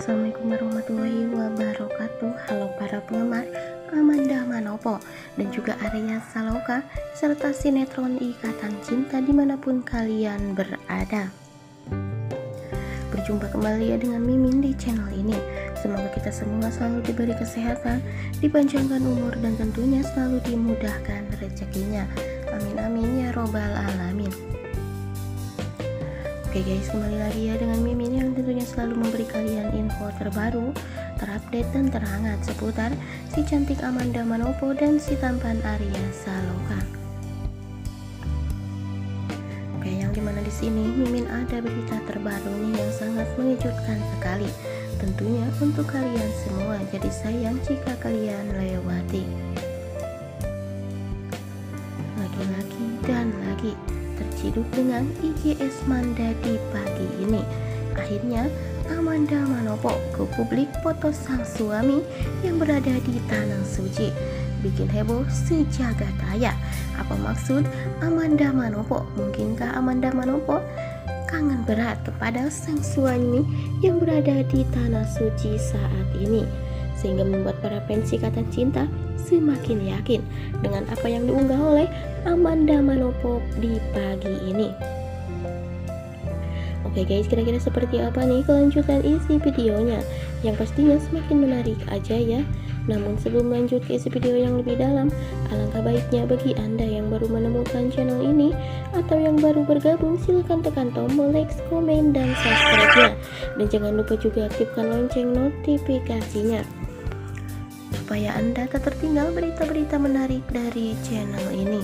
Assalamualaikum warahmatullahi wabarakatuh. Halo para penggemar Amanda Manopo dan juga Arya Saloka serta sinetron Ikatan Cinta dimanapun kalian berada. Berjumpa kembali ya dengan Mimin di channel ini. Semoga kita semua selalu diberi kesehatan, dipanjangkan umur, dan tentunya selalu dimudahkan rezekinya. Amin amin ya robbal alamin. Oke guys, kembali lagi ya dengan Mimin yang tentunya selalu memberi kalian info terbaru, terupdate dan terhangat seputar si cantik Amanda Manopo dan si tampan Arya Saloka. Oke, yang dimana di sini Mimin ada berita terbaru nih yang sangat mengejutkan sekali. Tentunya untuk kalian semua, jadi sayang jika kalian lewati. Lagi-lagi dan lagi terciduk dengan IGS Manda di pagi ini. Akhirnya Amanda Manopo ke publik foto sang suami yang berada di tanah suci, bikin heboh sejagat raya. Apa maksud Amanda Manopo? Mungkinkah Amanda Manopo kangen berat kepada sang suami yang berada di tanah suci saat ini, sehingga membuat para fans Ikatan Cinta semakin yakin dengan apa yang diunggah oleh Amanda Manopo di pagi ini. Oke guys, kira-kira seperti apa nih kelanjutan isi videonya? Yang pastinya semakin menarik aja ya. Namun sebelum lanjut ke isi video yang lebih dalam, alangkah baiknya bagi Anda yang baru menemukan channel ini atau yang baru bergabung, silahkan tekan tombol like, komen, dan subscribe-nya. Dan jangan lupa juga aktifkan lonceng notifikasinya supaya Anda tak tertinggal berita-berita menarik dari channel ini.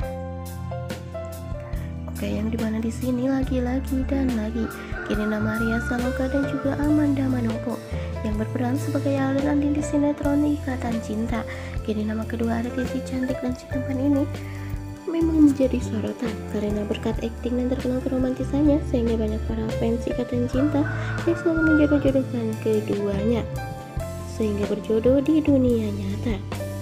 Oke, yang dimana di sini lagi-lagi dan lagi kini nama Arya Saloka dan juga Amanda Manopo yang berperan sebagai Al dan Andin di sinetron Ikatan Cinta. Kini nama kedua artis si cantik dan si tampan ini memang menjadi sorotan karena berkat akting dan terkenal keromantisannya, sehingga banyak para fans Ikatan Cinta yang selalu menjodoh-jodohkan keduanya sehingga berjodoh di dunia nyata.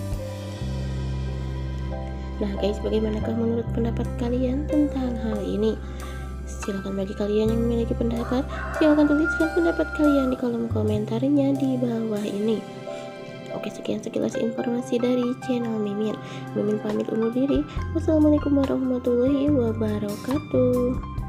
Nah guys, bagaimanakah menurut pendapat kalian tentang hal ini? Silahkan bagi kalian yang memiliki pendapat, silahkan tuliskan pendapat kalian di kolom komentarnya di bawah ini. Oke, sekian sekilas informasi dari channel Mimin. Mimin pamit undur diri. Wassalamualaikum warahmatullahi wabarakatuh.